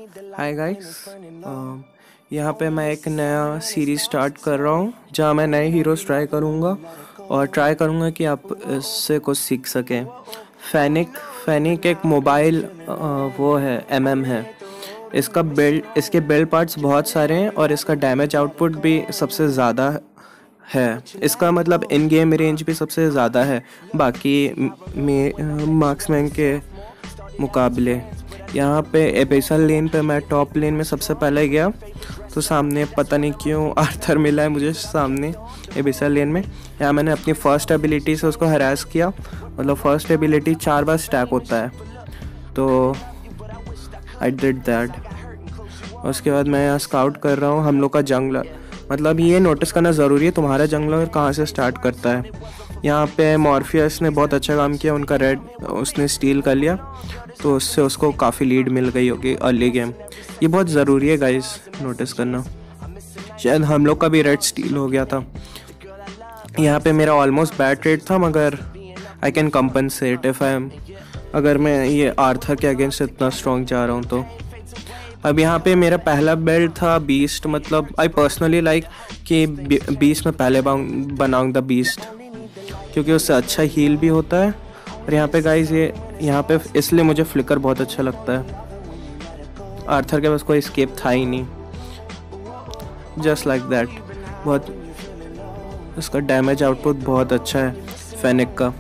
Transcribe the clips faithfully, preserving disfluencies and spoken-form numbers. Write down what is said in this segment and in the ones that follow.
Hi guys, यहाँ पे मैं एक नया सीरीज़ स्टार्ट कर रहा हूँ जहाँ मैं नए हीरोज़ ट्राई करूँगा और ट्राई करूँगा कि आप इससे कुछ सीख सकें। फैनिक फैनिक एक मोबाइल वो है, एमएम है। इसका बिल्ड इसके बिल्ड पार्ट्स बहुत सारे हैं और इसका डैमेज आउटपुट भी सबसे ज़्यादा है। इसका मतलब इन गेम रेंज भी सबसे ज़्यादा है बाकी मार्क्समैन के मुकाबले। यहाँ पे एबेसल लेन पे मैं टॉप लेन में सबसे पहले गया तो सामने पता नहीं क्यों आर्थर मिला है मुझे सामने एबेसल लेन में। यहाँ मैंने अपनी फ़र्स्ट एबिलिटी से उसको हरास किया। मतलब फ़र्स्ट एबिलिटी चार बार स्टैक होता है तो आई डिड दैट। उसके बाद मैं यहाँ स्काउट कर रहा हूँ हम लोग का जंगलर। मतलब ये नोटिस करना ज़रूरी है तुम्हारा जंगलर कहाँ से स्टार्ट करता है। यहाँ पे मॉर्फियस ने बहुत अच्छा काम किया, उनका रेड उसने स्टील कर लिया तो उससे उसको काफ़ी लीड मिल गई होगी अर्ली गेम। ये बहुत ज़रूरी है गाइस नोटिस करना। शायद हम लोग का भी रेड स्टील हो गया था। यहाँ पे मेरा ऑलमोस्ट बैड रेट था मगर I can compensate if I am अगर मैं ये आर्थर के अगेंस्ट इतना स्ट्रॉन्ग जा रहा हूँ तो। अब यहाँ पे मेरा पहला बिल्ड था बीस्ट। मतलब आई पर्सनली लाइक कि बीस्ट में पहले बनाऊँ द बीस्ट क्योंकि उससे अच्छा हील भी होता है। और यहाँ पे गाइस ये यहाँ पे इसलिए मुझे फ्लिकर बहुत अच्छा लगता है। आर्थर के पास कोई स्केप था ही नहीं, जस्ट लाइक दैट। बहुत इसका डैमेज आउटपुट बहुत अच्छा है फेनिक का।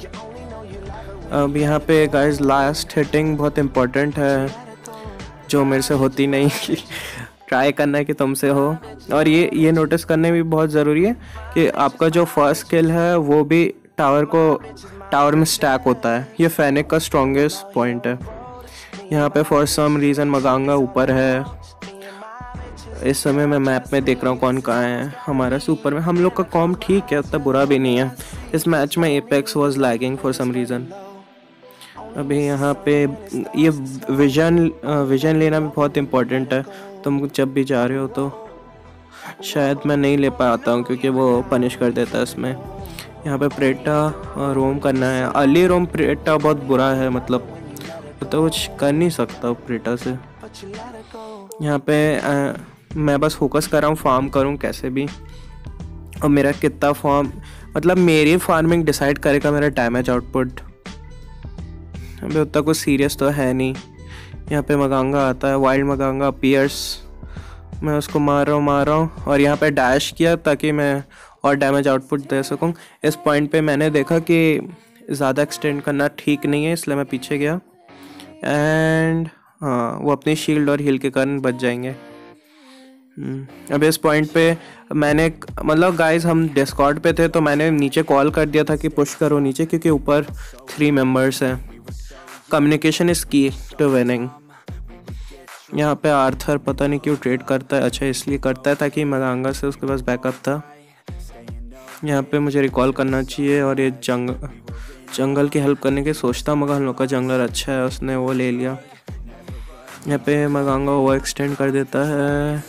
अब यहाँ पे गाइस लास्ट हिटिंग बहुत इम्पोर्टेंट है जो मेरे से होती नहीं ट्राई करना है कि तुमसे हो। और ये ये नोटिस करने भी बहुत ज़रूरी है कि आपका जो फर्स्ट किल है वो भी टावर को टावर में स्टैक होता है। ये फैनिक का स्ट्रॉन्गेस्ट पॉइंट है। यहाँ पे फॉर सम रीज़न मगांगा ऊपर है। इस समय मैं मैप में देख रहा हूँ कौन कहाँ है। हमारा सुपर में हम लोग का कॉम ठीक है, उतना बुरा भी नहीं है। इस मैच में Apex was lagging for some reason. अभी यहाँ पे ये विजन विजन लेना भी बहुत इम्पोर्टेंट है। तुम जब भी जा रहे हो तो शायद मैं नहीं ले पाता हूँ क्योंकि वो पनिश कर देता है इसमें। यहाँ पे प्रेटा रोम करना है। अर्ली रोम प्रेटा बहुत बुरा है, मतलब तो कुछ कर नहीं सकता प्रेटा से। यहाँ पे आ, मैं बस फोकस कर रहा हूँ फार्म करूँ कैसे भी। और मेरा कितना फार्म मतलब मेरी फार्मिंग डिसाइड करेगा मेरा डैमेज आउटपुट। अभी उतना कुछ सीरियस तो है नहीं। यहाँ पे मगांगा आता है, वाइल्ड मगांगा पियर्स। मैं उसको मार रहा हूँ मार रहा हूँ और यहाँ पे डैश किया ताकि मैं और डैमेज आउटपुट दे सकूँ। इस पॉइंट पे मैंने देखा कि ज़्यादा एक्सटेंड करना ठीक नहीं है इसलिए मैं पीछे गया। एंड हाँ, वो अपनी शील्ड और हील के कारण बच जाएंगे। अब इस पॉइंट पे मैंने मतलब गाइस हम डिस्कॉर्ड पे थे तो मैंने नीचे कॉल कर दिया था कि पुश करो नीचे क्योंकि ऊपर थ्री मेंबर्स हैं। Communication is key to winning. यहाँ पे आर्थर पता नहीं क्यों ट्रेड करता है। अच्छा इसलिए करता है ताकि मगांगा से उसके पास बैकअप था। यहाँ पे मुझे रिकॉल करना चाहिए और ये जंग जंगल की हेल्प करने की सोचता मगर हम लोग का जंगलर अच्छा है, उसने वो ले लिया। यहाँ पे मगांगा वो एक्सटेंड कर देता है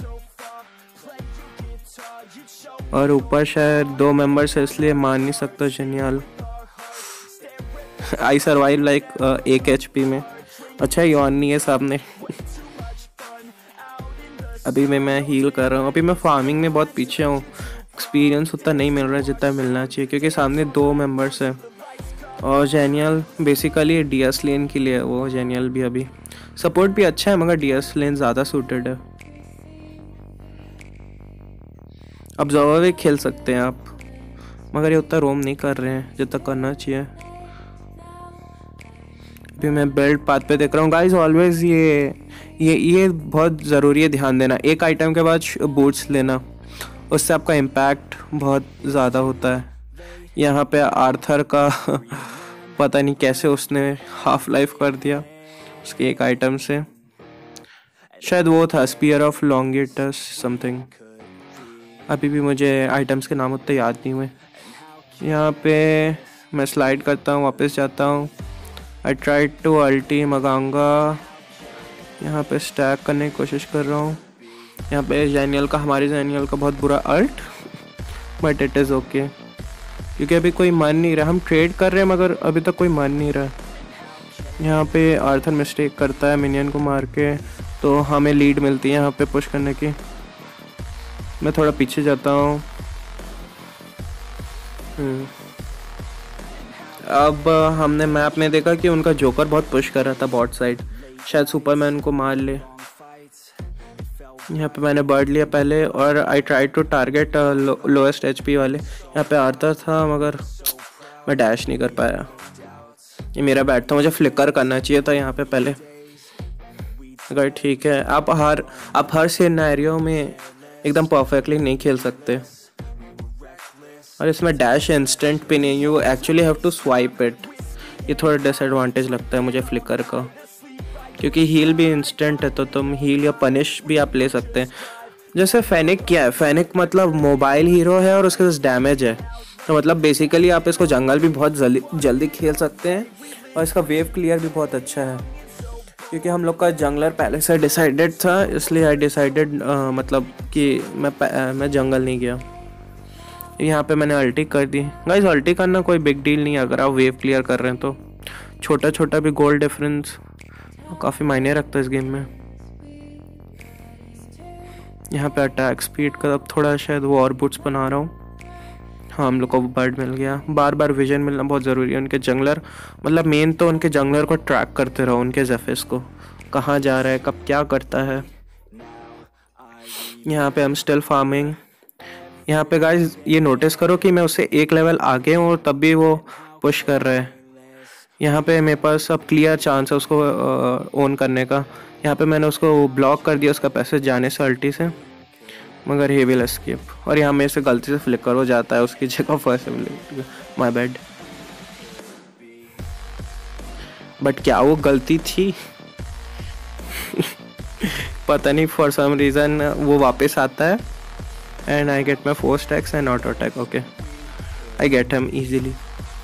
और ऊपर शायद दो मेंबर्स है इसलिए मार नहीं सकता। जेनियल आई सर्वाइव लाइक एक एच पी में। अच्छा यौन नहीं है सामने अभी मैं मैं हील कर रहा हूँ। अभी मैं फार्मिंग में बहुत पीछे हूँ, एक्सपीरियंस उतना नहीं मिल रहा है जितना मिलना चाहिए क्योंकि सामने दो मेंबर्स हैं। और जेनियल बेसिकली डीएस लेन के लिए वो जेनियल भी अभी सपोर्ट भी अच्छा है मगर डीएस लेन ज़्यादा सूटेड है। अब ज़रूर भी खेल सकते हैं आप मगर ये उतना रोम नहीं कर रहे हैं जितना करना चाहिए। अभी मैं बेल्ट पाथ पे देख रहा हूँ गाइस। ऑलवेज ये ये ये बहुत ज़रूरी है ध्यान देना। एक आइटम के बाद बूट्स लेना, उससे आपका इम्पैक्ट बहुत ज़्यादा होता है। यहाँ पे आर्थर का पता नहीं कैसे उसने हाफ लाइफ कर दिया उसके एक आइटम से। शायद वो था स्पीयर ऑफ लॉन्गिटस समथिंग। अभी भी मुझे आइटम्स के नाम उतने याद नहीं हुए। यहाँ पे मैं स्लाइड करता हूँ वापस जाता हूँ। आई ट्राई टू अल्टी मगांगा। यहाँ पे स्टैक करने की कोशिश कर रहा हूँ। यहाँ पे जेनियल का हमारे जेनियल का बहुत बुरा ult but it is okay क्योंकि अभी कोई मान नहीं रहा। हम ट्रेड कर रहे हैं मगर अभी तक कोई मान नहीं रहा। यहाँ पे आर्थर मिस्टेक करता है मिनियन को मार के तो हमें लीड मिलती है यहाँ पे पुश करने की। मैं थोड़ा पीछे जाता हूँ। अब हमने मैप में देखा कि उनका जोकर बहुत पुश कर रहा था बॉट साइड, शायद सुपरमैन को मार ले। यहाँ पे मैंने बर्ड लिया पहले और I try to target lowest HP वाले। यहाँ पे आर्थर था मगर मैं डैश नहीं कर पाया। ये मेरा बैट था, मुझे फ्लिकर करना चाहिए था यहाँ पे पहले। अगर ठीक है, आप हर आप हर सिनेरियो में एकदम परफेक्टली नहीं खेल सकते, और इसमें डैश इंस्टेंट पे नहीं, you actually have to swipe it. ये थोड़ा डिसएडवांटेज लगता है मुझे फ्लिकर का, क्योंकि हील भी इंस्टेंट है तो तुम हील या पनिश भी आप ले सकते हैं। जैसे फेनिक क्या है, फेनिक मतलब मोबाइल हीरो है और उसके पास डैमेज है, तो मतलब बेसिकली आप इसको जंगल भी बहुत जल्दी जल्दी खेल सकते हैं, और इसका वेव क्लियर भी बहुत अच्छा है। क्योंकि हम लोग का जंगलर पहले से डिसाइडेड था, इसलिए आई डिसाइडेड मतलब कि मैं मैं जंगल नहीं गया। यहाँ पे मैंने अल्टी कर दी। गाइस अल्टी करना कोई बिग डील नहीं है अगर आप वेव क्लियर कर रहे हैं तो। छोटा छोटा भी गोल डिफरेंस काफ़ी मायने रखता है इस गेम में। यहाँ पे अटैक स्पीड का अब थोड़ा शायद वो और बूट्स बना रहा हूँ। हाँ, हम लोग को बर्ड मिल गया। बार बार विजन मिलना बहुत ज़रूरी है। उनके जंगलर मतलब मेन तो उनके जंगलर को ट्रैक करते रहो, उनके जेफिस को कहाँ जा रहा है, कब क्या करता है। यहाँ पे हम स्टिल फार्मिंग। यहाँ पे गाइस ये नोटिस करो कि मैं उससे एक लेवल आगे हूँ और तब भी वो पुश कर रहा है। यहाँ पे मेरे पास अब क्लियर चांस है उसको ओन करने का। यहाँ पे मैंने उसको ब्लॉक कर दिया उसका पैसेज जाने से अल्टी से, मगर ही विल एस्केप। और यहाँ मेरे से गलती से फ्लिकर हो जाता है उसकी जगह फर्स्ट। My bad. बट क्या वो गलती थी? पता नहीं, फॉर सम रीज़न वो वापस आता है and I get my four stacks and auto attack. Okay, I get him easily.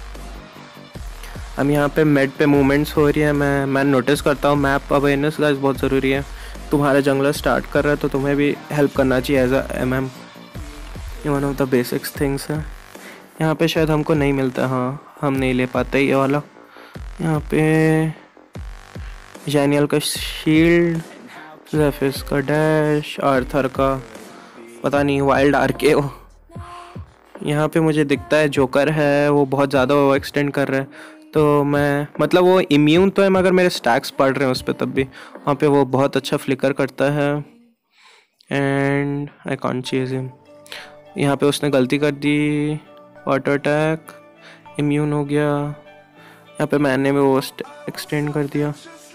हम यहाँ पे मेड पे मूवमेंट्स हो रही है। मैं मैं नोटिस करता हूँ मैप अवेयरनेस गाइस बहुत ज़रूरी है। तुम्हारा जंगलर स्टार्ट कर रहा है तो तुम्हें भी हेल्प करना चाहिए एज अ एम एम। ये one of the basics things है। यहाँ पे शायद हमको नहीं मिलता, हाँ हम नहीं ले पाते ये वाला। यहाँ पे जैनियल का शील्ड, जेफिस का डैश, आर्थर का पता नहीं वाइल्ड आर्क है वो। यहाँ पे मुझे दिखता है जोकर है, वो बहुत ज़्यादा ओवर एक्सटेंड कर रहा है, तो मैं मतलब वो इम्यून तो है मगर मेरे स्टैक्स पड़ रहे हैं उस पर तब भी। वहाँ पे वो बहुत अच्छा फ्लिकर करता है and I can't chase him. यहाँ पे उसने गलती कर दी, ऑटो अटैक, इम्यून हो गया। यहाँ पे मैंने भी वो एक्सटेंड कर दिया।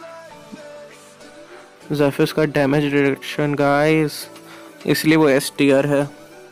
जेफिस का डैमेज रिडक्शन गाइस, इसलिए वो एस टीयर है।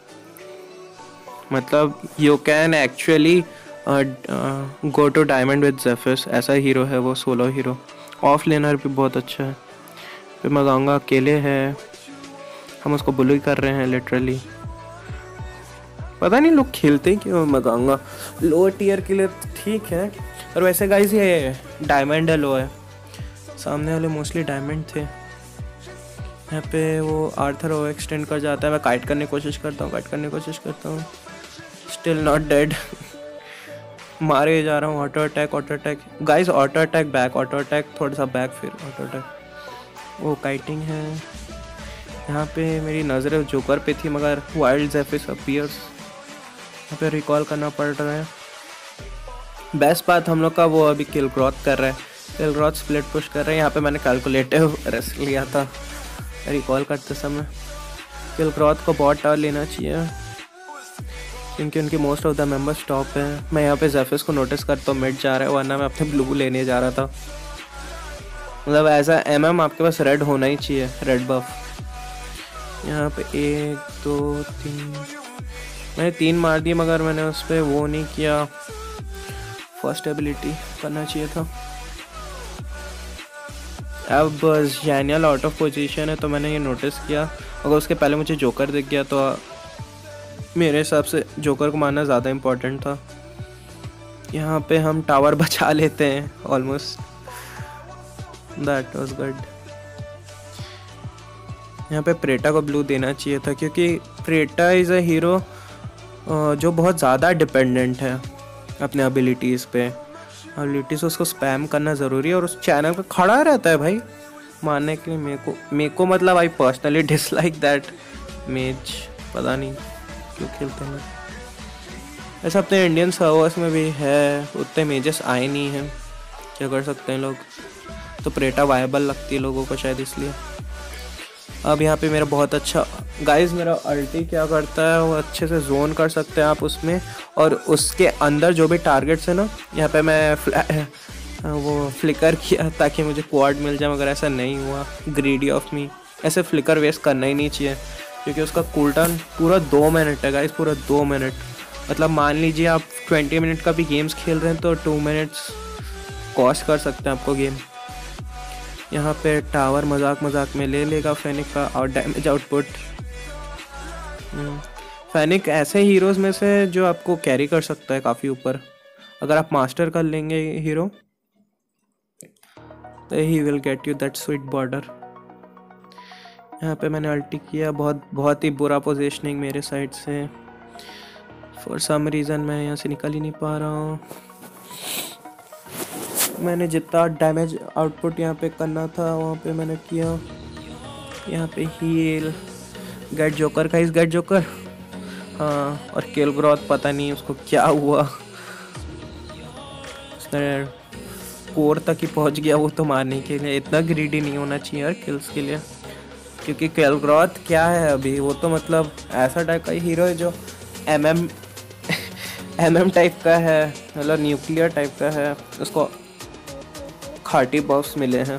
मतलब you can actually go to diamond with Zephys, ऐसा हीरो है वो, सोलो हीरो। ऑफ लेनर भी बहुत अच्छा है। फिर मगाऊंगा अकेले है, हम उसको बुली कर रहे हैं लिटरली। पता नहीं लोग खेलते हैं क्यों मगाऊंगा। लोअर टीयर के लिए ठीक है, और वैसे गाइस ये डायमंड है, लो है। सामने वाले मोस्टली डायमंड थे। यहाँ पे वो आर्थर वो एक्सटेंड कर जाता है। मैं काइट करने की कोशिश करता हूँ, काइट करने की कोशिश करता हूँ, स्टिल नॉट डेड। मारे जा रहा हूँ। Auto attack, auto attack guys, auto attack back, auto attack थोड़ा सा बैक, फिर ऑटो अटैक। वो काइटिंग है। यहाँ पे मेरी नज़रें जोकर पे थी मगर वाइल्ड जेफिस अपीयर्स। यहाँ पे रिकॉल करना पड़ रहा है। बेस्ट बात हम लोग का वो अभी किल ग्रोथ कर रहा है, किल ग्रोथ स्प्लिट पुश कर रहे हैं। यहाँ पे मैंने कैलकुलेटिव रिस्क लिया था रिकॉल करते समय। किल ग्रोथ को बहुत टावर लेना चाहिए क्योंकि उनकी most of the members top है। मैं यहाँ पे जेफिस को नोटिस करता हूँ मिड जा रहा है, वरना मैं अपने ब्लू लेने जा रहा था। मतलब ऐसा एम एम आपके पास रेड होना ही चाहिए, रेड बफ। यहाँ पे एक दो तीन, मैंने तीन मार दिए मगर मैंने उस पर वो नहीं किया, फर्स्ट एबिलिटी करना चाहिए था। अब जैनियल आउट ऑफ पोजीशन है तो मैंने ये नोटिस किया, अगर उसके पहले मुझे जोकर दिख गया तो मेरे हिसाब से जोकर को मारना ज़्यादा इम्पोर्टेंट था। यहाँ पे हम टावर बचा लेते हैं ऑलमोस्ट, दैट वाज गुड। यहाँ पे प्रेटा को ब्लू देना चाहिए था क्योंकि प्रेटा इज़ अ हीरो जो बहुत ज़्यादा डिपेंडेंट है अपने एबिलिटीज़ पे। एबिलिटीज़ उसको स्पैम करना ज़रूरी है और उस चैनल पे खड़ा रहता है भाई, मारने के लिए मेरे को मेरे को मतलब आई पर्सनली डिसलाइक दैट मेज, पता नहीं क्यों खेलते हैं। ऐसा अपने इंडियन सर्वर्स में भी है, उतने मेजेस आए नहीं हैं, क्या कर सकते हैं लोग, तो प्रेटा वायबल लगती है लोगों को शायद इसलिए। अब यहाँ पे मेरा बहुत अच्छा गाइस, मेरा अल्टी क्या करता है वो अच्छे से जोन कर सकते हैं आप उसमें, और उसके अंदर जो भी टारगेट्स है ना, यहाँ पे मैं वो फ्लिकर किया ताकि मुझे क्वाड मिल जाए, मगर ऐसा नहीं हुआ। ग्रीडी ऑफ मी, ऐसे फ्लिकर वेस्ट करना ही नहीं चाहिए क्योंकि उसका कूल टाइम पूरा दो मिनट है गाइस, पूरा दो मिनट। मतलब मान लीजिए आप ट्वेंटी मिनट का भी गेम्स खेल रहे हैं तो टू मिनट्स कॉस्ट कर सकते हैं आपको गेम। यहाँ पे टावर मजाक मजाक में ले लेगा फेनिक का, और डैमेज आउटपुट। फेनिक ऐसे हीरोज में से जो आपको कैरी कर सकता है काफ़ी ऊपर, अगर आप मास्टर कर लेंगे हीरो तो he will get you that sweet border. यहाँ पे मैंने अल्टी किया, बहुत बहुत ही बुरा पोजीशनिंग मेरे साइड से, फॉर सम रीज़न मैं यहाँ से निकल ही नहीं पा रहा हूँ। मैंने जितना डैमेज आउटपुट यहाँ पे करना था वहाँ पे मैंने किया। यहाँ पे हील, गेट जोकर का इस गेट जोकर, हाँ, और किल ग्रोथ पता नहीं उसको क्या हुआ, उसने कोर तक ही पहुँच गया वो तो मारने के लिए। इतना ग्रीडी नहीं होना चाहिए यार किल्स के लिए, क्योंकि किल ग्रोथ क्या है अभी, वो तो मतलब ऐसा टाइप का हीरो है जो M M M M type का है, मतलब न्यूक्लियर टाइप का है, उसको खाटी बॉक्स मिले हैं।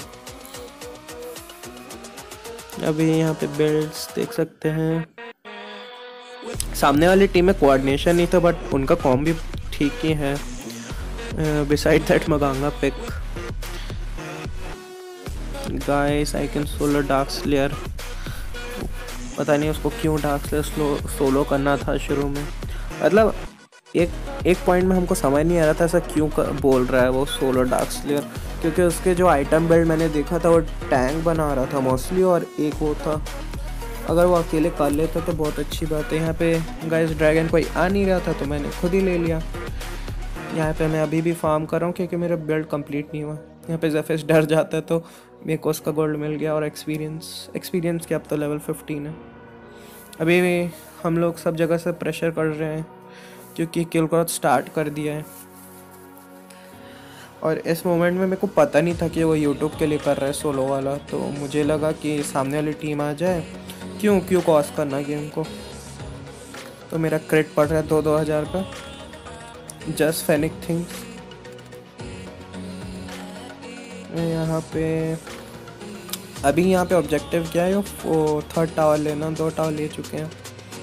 अभी यहाँ पे बिल्ड्स देख सकते हैं, सामने वाली टीम में कोऑर्डिनेशन नहीं था बट उनका कॉम भी ठीक ही है। बिसाइड दैट मगांगा pick guys, I can solo dark slayer. पता नहीं उसको क्यों डार्क स्लेयर सोलो करना था शुरू में, मतलब एक एक पॉइंट में हमको समझ नहीं आ रहा था ऐसा क्यों कर, बोल रहा है वो सोलो डार्क स्लेयर, क्योंकि उसके जो आइटम बिल्ड मैंने देखा था वो टैंक बना रहा था मोस्टली, और एक वो था, अगर वो अकेले कर लेता तो बहुत अच्छी बात है। यहाँ पे गाइस ड्रैगन कोई आ नहीं रहा था तो मैंने खुद ही ले लिया। यहाँ पे मैं अभी भी फार्म कर रहा हूँ क्योंकि मेरा बिल्ड कंप्लीट नहीं हुआ। यहाँ पे जेफिस डर जाता है तो मेरे को उसका गोल्ड मिल गया, और एक्सपीरियंस एक्सपीरियंस के अब तो लेवल फिफ्टीन है। अभी भी हम लोग सब जगह से प्रेशर कर रहे हैं क्योंकि किल ग्रोथ स्टार्ट कर दिया है, और इस मोमेंट में मेरे को पता नहीं था कि वो यूट्यूब के लिए कर रहा है सोलो वाला, तो मुझे लगा कि सामने वाली टीम आ जाए, क्यों क्यों कॉस्ट करना गेम को। तो मेरा क्रेडिट पड़ रहा है दो दो हज़ार का, जस्ट फेनिक थिंग्स। यहाँ पे अभी यहाँ पे ऑब्जेक्टिव क्या है, वो थर्ड टावर लेना, दो टावर ले चुके हैं।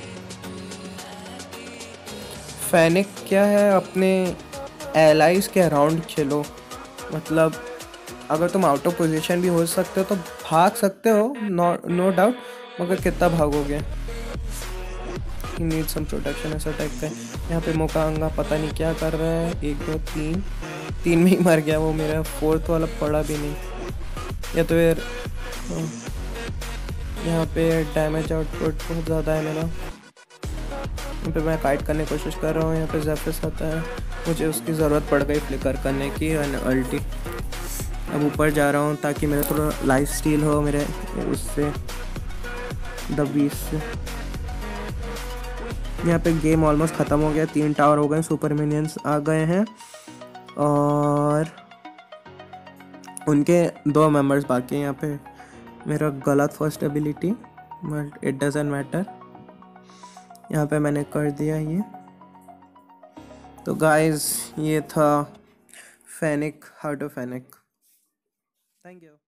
फेनिक क्या है, अपने एलाइज के अराउंड खेलो, मतलब अगर तुम आउट ऑफ पोजीशन भी हो सकते हो तो भाग सकते हो, नो नो डाउट, मगर कितना भागोगे, नीड सम प्रोटेक्शन ऐसा टाइप का है। यहाँ पे मोकांगा पता नहीं क्या कर रहा है, एक दो तीन तीन में ही मर गया वो, मेरा फोर्थ वाला पड़ा भी नहीं। या तो फिर यहाँ पे डैमेज आउटपुट बहुत ज़्यादा है मेरा, यहाँ पे मैं काइट करने की कोशिश कर रहा हूँ। यहाँ पे जेफिस आता है, मुझे उसकी ज़रूरत पड़ गई फ्लिकर करने की, एंड अल्टी। अब ऊपर जा रहा हूँ ताकि मेरा थोड़ा लाइफ स्टील हो मेरे उससे द बीस से। यहाँ पे गेम ऑलमोस्ट ख़त्म हो गया, तीन टावर हो गए, सुपर मिनियंस आ गए हैं और उनके दो मेंबर्स बाकी हैं। यहाँ पे मेरा गलत first ability, but it doesn't matter, यहाँ पे मैंने कर दिया ये। तो गाइस ये था फेनिक, हाउ टू फेनिक। Thank you.